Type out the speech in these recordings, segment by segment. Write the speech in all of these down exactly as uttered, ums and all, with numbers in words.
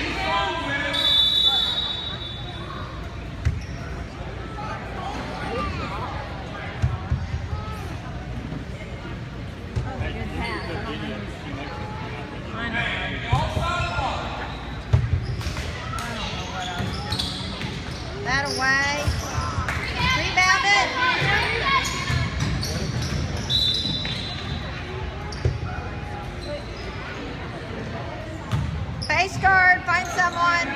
That away. Rebound it. Face guard, find someone.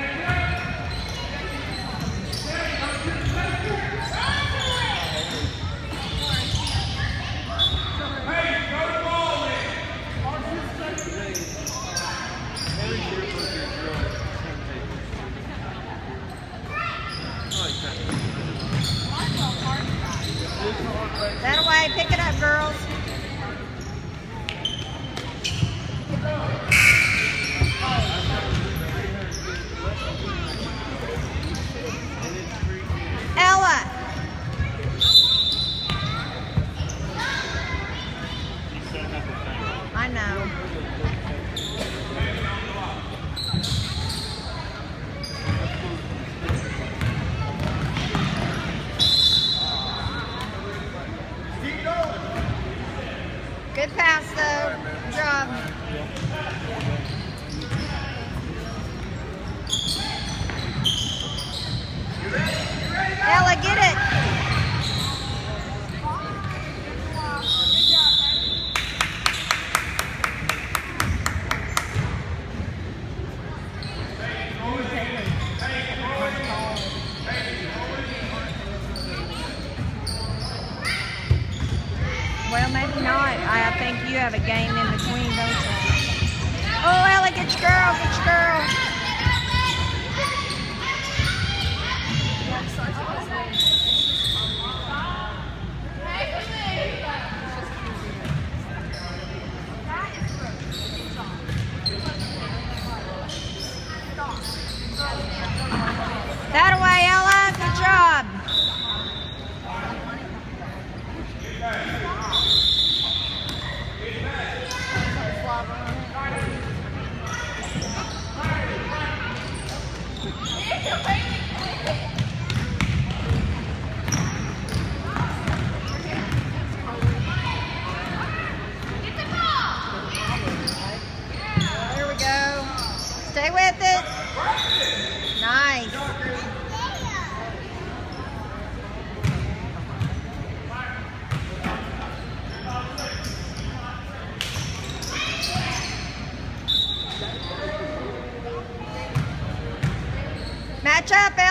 That away, pick it up, girls. Ella. I know. Good pass, though. Good job. Ella, get it. Well, maybe not. I think you have a game in between, don't you? Oh, Ella, get your girl, get your girl. That away, Ella. Good job. There we go. Stay with it. Nice. Match up,